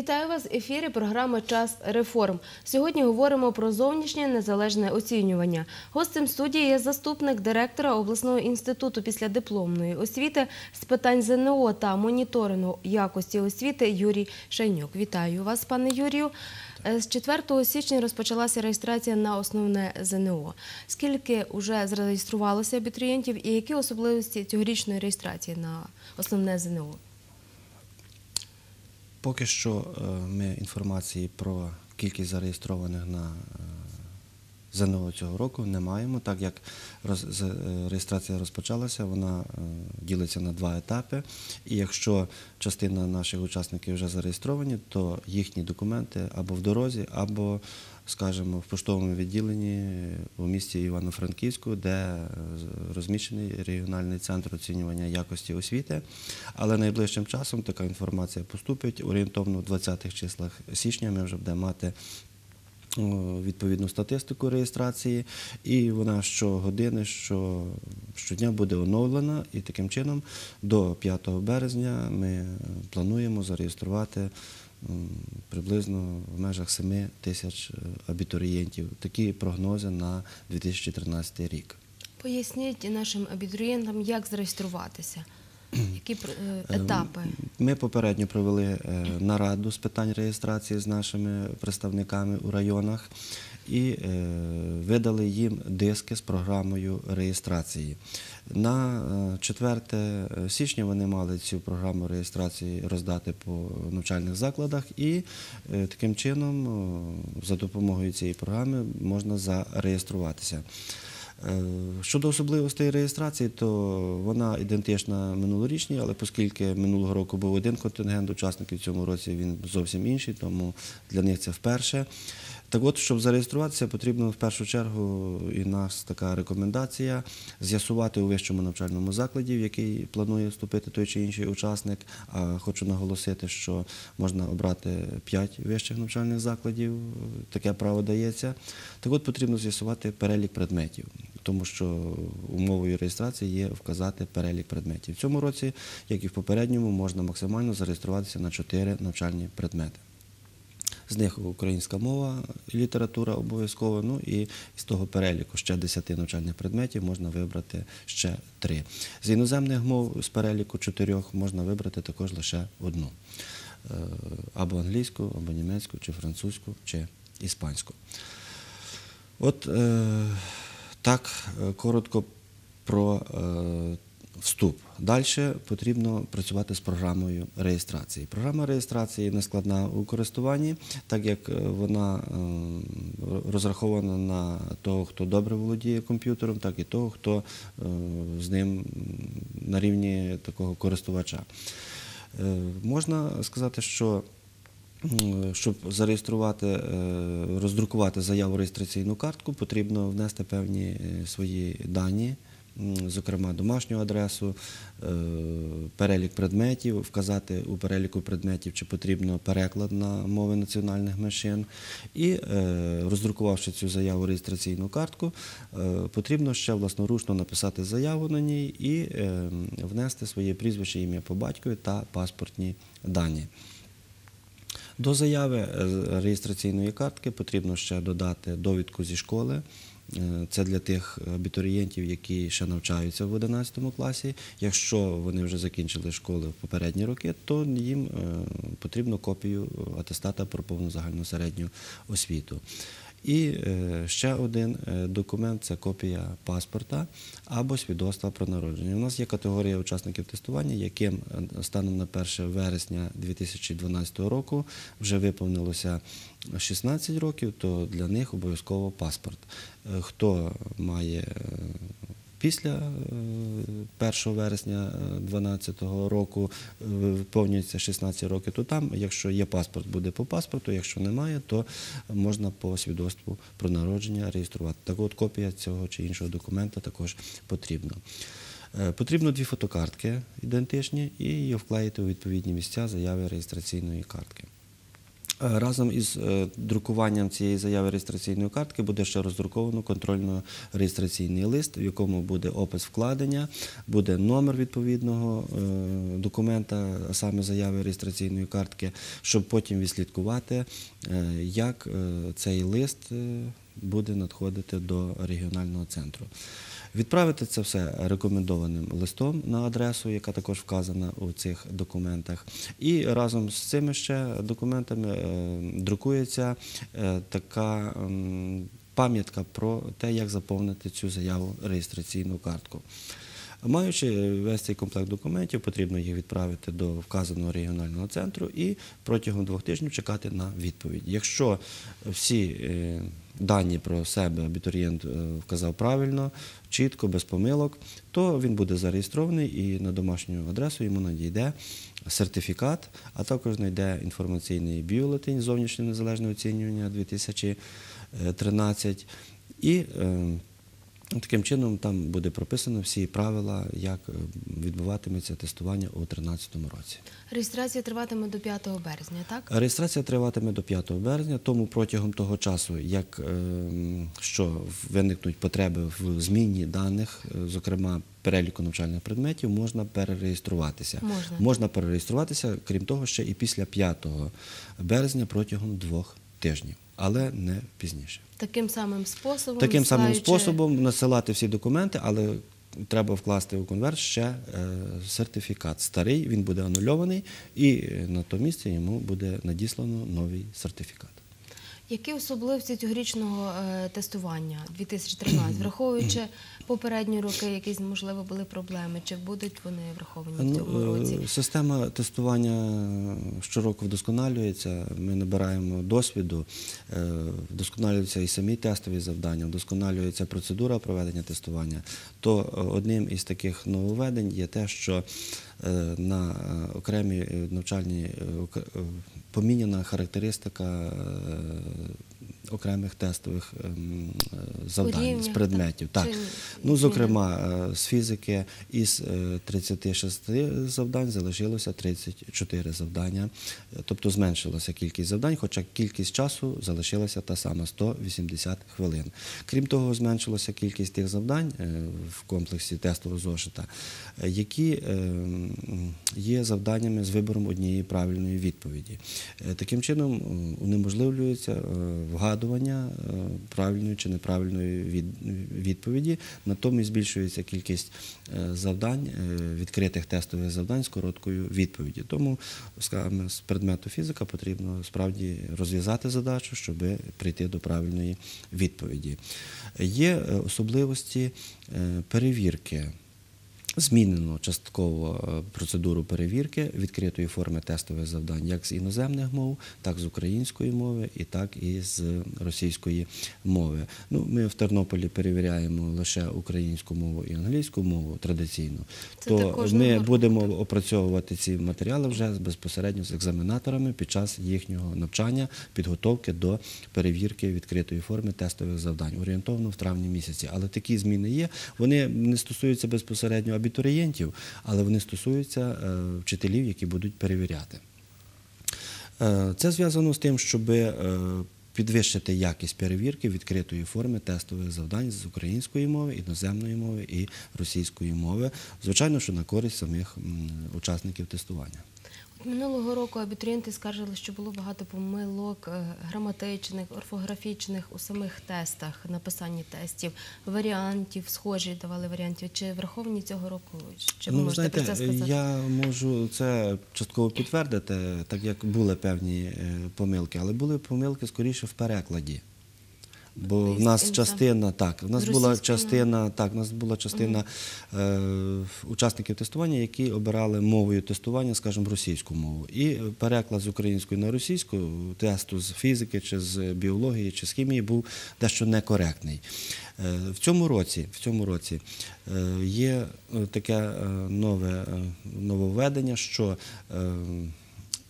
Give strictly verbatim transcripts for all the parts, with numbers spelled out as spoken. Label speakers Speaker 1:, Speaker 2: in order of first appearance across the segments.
Speaker 1: Вітаю вас в ефірі програми «Час реформ». Сьогодні говоримо про зовнішнє незалежне оцінювання. Гостем студії є заступник директора обласного інституту післядипломної освіти з питань ЗНО та моніторингу якості освіти Юрій Шайнюк. Вітаю вас, пане Юрію. З четвертого січня розпочалася реєстрація на основне ЗНО. Скільки вже зареєструвалося абітурієнтів і які особливості цьогорічної реєстрації на основне ЗНО?
Speaker 2: Поки що ми інформації про кількість зареєстрованих на ЗНО цього року не маємо, так як реєстрація розпочалася, вона ділиться на два етапи. І якщо частина наших учасників вже зареєстровані, то їхні документи або в дорозі, або, скажімо, в поштовому відділенні у місті Івано-Франківську, де розміщений регіональний центр оцінювання якості освіти. Але найближчим часом така інформація поступить. Орієнтовно в двадцятих числах січня ми вже будемо мати відповідну статистику реєстрації, і вона щогодини, що, щодня буде оновлена, і таким чином до п'ятого березня ми плануємо зареєструвати приблизно в межах семи тисяч абітурієнтів. Такі прогнози на дві тисячі тринадцятий рік.
Speaker 1: Поясніть нашим абітурієнтам, як зареєструватися. Які етапи?
Speaker 2: Ми попередньо провели нараду з питань реєстрації з нашими представниками у районах і видали їм диски з програмою реєстрації. На четверте січня вони мали цю програму реєстрації роздати по навчальних закладах, і таким чином за допомогою цієї програми можна зареєструватися. Щодо особливостей реєстрації, то вона ідентична минулорічній, але оскільки минулого року був один контингент учасників, в цьому році він зовсім інший, тому для них це вперше. Так от, щоб зареєструватися, потрібно в першу чергу, і в нас така рекомендація, з'ясувати у вищому навчальному закладі, в який планує вступити той чи інший учасник. А хочу наголосити, що можна обрати п'ять вищих навчальних закладів, таке право дається. Так от, потрібно з'ясувати перелік предметів, тому що умовою реєстрації є вказати перелік предметів. В цьому році, як і в попередньому, можна максимально зареєструватися на чотири навчальні предмети. З них українська мова, література обов'язково, ну і з того переліку ще десяти навчальних предметів можна вибрати ще три. З іноземних мов, з переліку чотирьох, можна вибрати також лише одну. Або англійську, або німецьку, чи французьку, чи іспанську. От е, так коротко про е, вступ. Далі потрібно працювати з програмою реєстрації. Програма реєстрації не складна у користуванні, так як вона розрахована на того, хто добре володіє комп'ютером, так і того, хто з ним на рівні такого користувача. Можна сказати, що щоб зареєструвати, роздрукувати заяву реєстраційну картку, потрібно внести певні свої дані, зокрема домашню адресу, перелік предметів, вказати у переліку предметів, чи потрібно переклад на мови національних меншин. І роздрукувавши цю заяву реєстраційну картку, потрібно ще власноручно написати заяву на ній і внести своє прізвище, ім'я по батькові та паспортні дані. До заяви реєстраційної картки потрібно ще додати довідку зі школи. Це для тих абітурієнтів, які ще навчаються в одинадцятому класі. Якщо вони вже закінчили школи в попередні роки, то їм потрібно копію атестата про повну загальну середню освіту. І ще один документ – це копія паспорта або свідоцтва про народження. У нас є категорія учасників тестування, яким станом на перше вересня дві тисячі дванадцятого року вже виповнилося шістнадцять років, то для них обов'язково паспорт. Хто має після першого вересня дві тисячі дванадцятого року виповнюється шістнадцять років, то там, якщо є паспорт, буде по паспорту, якщо немає, то можна по свідоцтву про народження реєструвати. Так от копія цього чи іншого документа також потрібна. Потрібно дві фотокартки ідентичні і її вклеїти у відповідні місця заяви реєстраційної картки. Разом із е, друкуванням цієї заяви реєстраційної картки буде ще роздруковано контрольно-реєстраційний лист, в якому буде опис вкладення, буде номер відповідного е, документа, а саме заяви реєстраційної картки, щоб потім відслідкувати, е, як е, цей лист е, буде надходити до регіонального центру. Відправити це все рекомендованим листом на адресу, яка також вказана у цих документах. І разом з цими ще документами е, друкується е, така м, пам'ятка про те, як заповнити цю заяву реєстраційну картку. Маючи весь цей комплект документів, потрібно їх відправити до вказаного регіонального центру і протягом двох тижнів чекати на відповідь. Якщо всі е, дані про себе абітурієнт вказав правильно, чітко, без помилок, то він буде зареєстрований і на домашню адресу йому надійде сертифікат, а також знайде інформаційний бюлетень «Зовнішнє незалежне оцінювання дві тисячі тринадцять» і е, таким чином там буде прописано всі правила, як відбуватиметься тестування у дві тисячі тринадцятому році.
Speaker 1: Реєстрація триватиме до п'ятого березня, так?
Speaker 2: Реєстрація триватиме до п'ятого березня, тому протягом того часу, як що виникнуть потреби в зміні даних, зокрема переліку навчальних предметів, можна перереєструватися.
Speaker 1: Можна.
Speaker 2: Можна перереєструватися, крім того, ще і після п'ятого березня протягом двох тижнів, але не пізніше.
Speaker 1: Таким самим способом?
Speaker 2: Таким самим
Speaker 1: знаючи...
Speaker 2: способом насилати всі документи, але треба вкласти у конверт ще е, сертифікат. Старий, він буде анульований, і на то місце йому буде надіслано новий сертифікат.
Speaker 1: Які особливості цьогорічного е, тестування дві тисячі тринадцятого, враховуючи попередні роки, якісь, можливо, були проблеми, чи будуть вони враховані в цьому році?
Speaker 2: Ну, система тестування щороку вдосконалюється, ми набираємо досвіду, е, вдосконалюються і самі тестові завдання, вдосконалюється процедура проведення тестування. То одним із таких нововведень є те, що е, на окремі навчальні е, поміняна характеристика окремих тестових завдань,
Speaker 1: рівнях,
Speaker 2: з предметів. Так.
Speaker 1: Так.
Speaker 2: Ну, зокрема, з фізики із тридцяти шести завдань залишилося тридцять чотири завдання, тобто зменшилася кількість завдань, хоча кількість часу залишилася та сама – сто вісімдесят хвилин. Крім того, зменшилася кількість тих завдань в комплексі тестового зошита, які є завданнями з вибором однієї правильної відповіді. Таким чином унеможливлюється вгадування правильної чи неправильної відповіді, натомість збільшується кількість завдань, відкритих тестових завдань з короткою відповіддю. Тому, скажімо, з предмету фізика потрібно справді розв'язати задачу, щоб прийти до правильної відповіді. Є особливості перевірки. Змінено частково процедуру перевірки відкритої форми тестових завдань як з іноземних мов, так з української мови і так і з російської мови. Ну, ми в Тернополі перевіряємо лише українську мову і англійську мову традиційно.
Speaker 1: Це
Speaker 2: То ми будемо опрацьовувати ці матеріали вже безпосередньо з екзаменаторами під час їхнього навчання, підготовки до перевірки відкритої форми тестових завдань, орієнтовно в травні місяці. Але такі зміни є, вони не стосуються безпосередньо абітурієнтів, але вони стосуються вчителів, які будуть перевіряти. Це зв'язано з тим, щоб підвищити якість перевірки відкритої форми тестових завдань з української мови, іноземної мови і російської мови, звичайно, що на користь самих учасників тестування.
Speaker 1: Минулого року абітурієнти скаржили, що було багато помилок граматичних, орфографічних у самих тестах, написанні тестів, варіантів, схожі давали варіантів. Чи враховані цього року? Чи ви
Speaker 2: ну,
Speaker 1: можете
Speaker 2: знаєте,
Speaker 1: про це сказати?
Speaker 2: Я можу це частково підтвердити, так як були певні помилки, але були помилки скоріше в перекладі. Бо в нас частина, так, в нас була частина, так, в нас була частина угу. е, учасників тестування, які обирали мовою тестування, скажімо, російську мову. І переклад з української на російську тесту з фізики, чи з біології, чи з хімії був дещо некоректний. Е, в цьому році, в цьому році е, є таке нове нововведення, що е,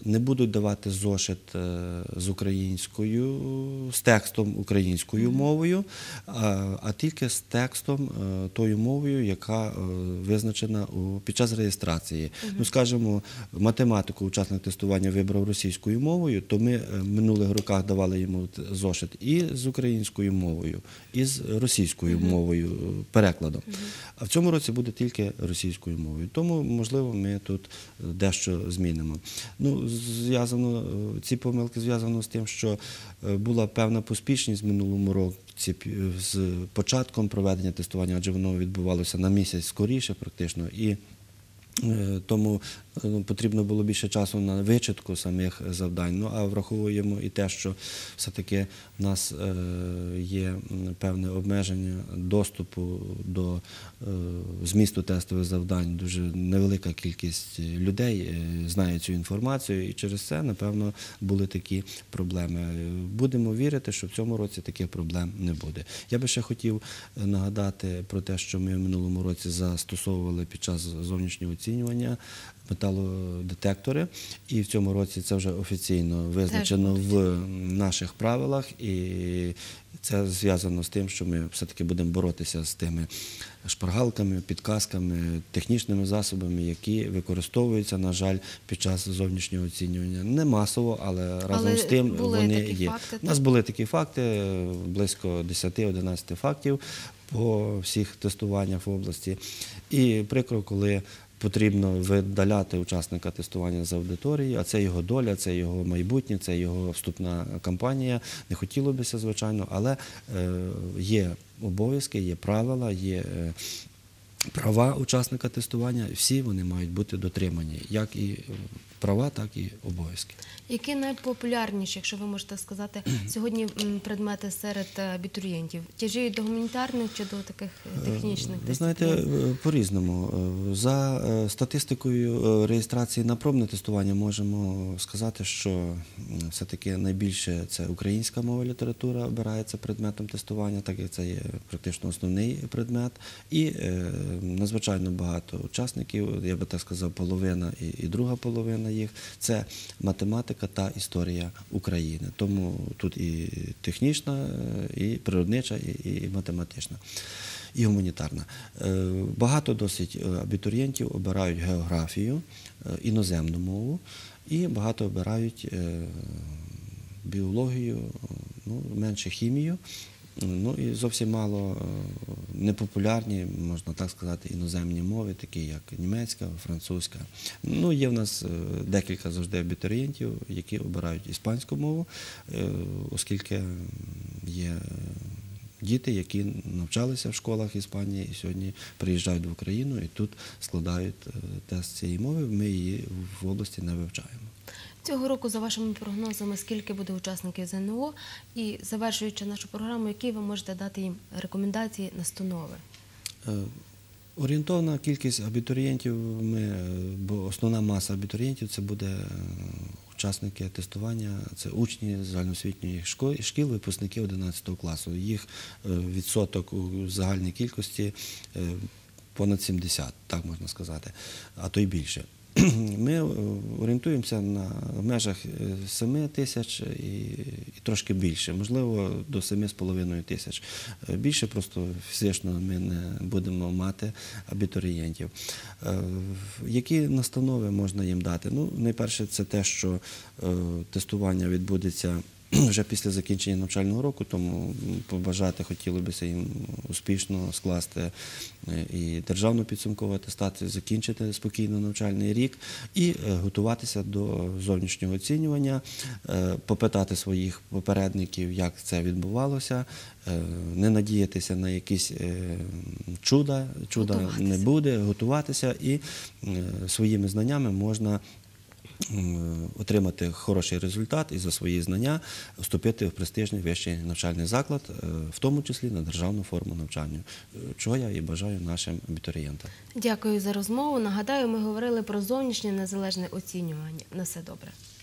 Speaker 2: не будуть давати зошит е, з українською, з текстом українською мовою, а, а тільки з текстом е, тою мовою, яка е, визначена у, під час реєстрації. Ну, скажімо, математику учасник тестування вибрав російською мовою, то ми в минулих роках давали йому зошит і з українською мовою, і з російською мовою, перекладом. А в цьому році буде тільки російською мовою. Тому, можливо, ми тут дещо змінимо. Ну, зв'язано, ці помилки зв'язано з тим, що була певна поспішність в минулому році з початком проведення тестування, адже воно відбувалося на місяць скоріше практично. І тому потрібно було більше часу на вичитку самих завдань. Ну, а враховуємо і те, що все-таки в нас є певне обмеження доступу до змісту тестових завдань. Дуже невелика кількість людей знає цю інформацію, і через це, напевно, були такі проблеми. Будемо вірити, що в цьому році таких проблем не буде. Я би ще хотів нагадати про те, що ми в минулому році застосовували під час зовнішнього оцінювання металодетектори, і в цьому році це вже офіційно визначено в наших правилах, і це зв'язано з тим, що ми все-таки будемо боротися з тими шпаргалками, підказками, технічними засобами, які використовуються, на жаль, під час зовнішнього оцінювання. Не масово, але разом
Speaker 1: але
Speaker 2: з тим вони є.
Speaker 1: Факти,
Speaker 2: У нас були такі факти, близько десять-одинадцять фактів по всіх тестуваннях в області. І прикро, коли потрібно видаляти учасника тестування з аудиторії, а це його доля, це його майбутнє, це його вступна кампанія. Не хотіло б це, звичайно, але є обов'язки, є правила, є права учасника тестування, всі вони мають бути дотримані, як і права, так і обов'язки.
Speaker 1: Які найпопулярніші, якщо ви можете сказати, сьогодні предмети серед абітурієнтів? Тяжіють до гуманітарних чи до таких технічних?
Speaker 2: Ви знаєте, по-різному. За статистикою реєстрації на пробне тестування можемо сказати, що все-таки найбільше це українська мова і література обирається предметом тестування, так як це є практично основний предмет. І надзвичайно багато учасників, я би так сказав, половина і друга половина їх, це математика та історія України. Тому тут і технічна, і природнича, і математична, і гуманітарна. Багато досить абітурієнтів обирають географію, іноземну мову, і багато обирають біологію, ну, менше хімію. Ну і зовсім мало непопулярні, можна так сказати, іноземні мови, такі як німецька, французька. Ну, є в нас декілька завжди абітурієнтів, які обирають іспанську мову, оскільки є діти, які навчалися в школах Іспанії і сьогодні приїжджають в Україну і тут складають тест цієї мови, ми її в області не вивчаємо.
Speaker 1: Цього року, за вашими прогнозами, скільки буде учасників ЗНО? І, завершуючи нашу програму, які ви можете дати їм рекомендації, настанови?
Speaker 2: Орієнтовна кількість абітурієнтів, ми, бо основна маса абітурієнтів – це буде учасники тестування, це учні загальноосвітньої шкіл, випускники одинадцятого класу. Їх відсоток у загальній кількості понад сімдесят, так можна сказати, а то й більше. Ми орієнтуємося на в межах семи тисяч і, і трошки більше, можливо, до семи з половиною тисяч. Більше просто фізично ми не будемо мати абітурієнтів. Які настанови можна їм дати? Ну, найперше, це те, що тестування відбудеться вже після закінчення навчального року, тому побажати хотілося б їм успішно скласти і державну підсумкову атестацію, закінчити спокійно навчальний рік і готуватися до зовнішнього оцінювання, попитати своїх попередників, як це відбувалося, не надіятися на якісь чуда, чуда не буде, готуватися і своїми знаннями можна отримати хороший результат і за свої знання вступити в престижний вищий навчальний заклад, в тому числі на державну форму навчання, чого я і бажаю нашим абітурієнтам.
Speaker 1: Дякую за розмову. Нагадаю, ми говорили про зовнішнє незалежне оцінювання. На все добре.